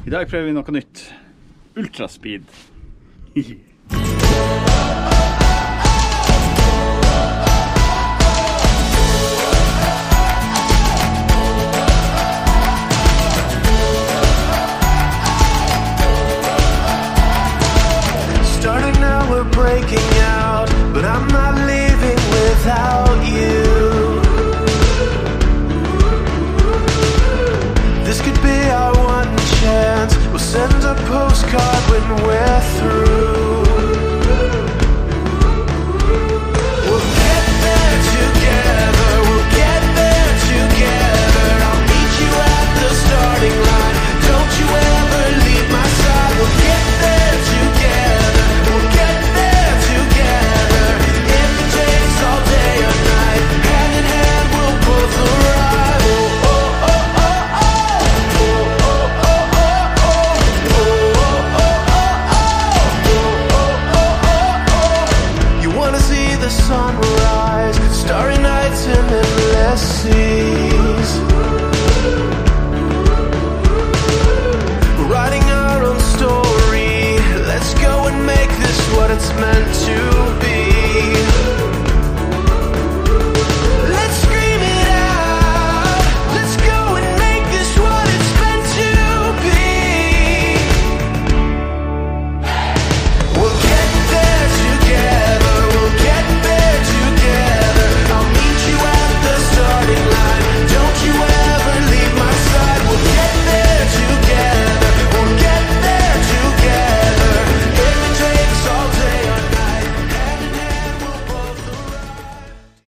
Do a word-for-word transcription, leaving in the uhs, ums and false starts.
I dag prøver vi noe nytt. Ultraspeed. Starting now, we're breaking out, but I'm not leaving without you. This could be our one chance. We'll send a postcard when we're through.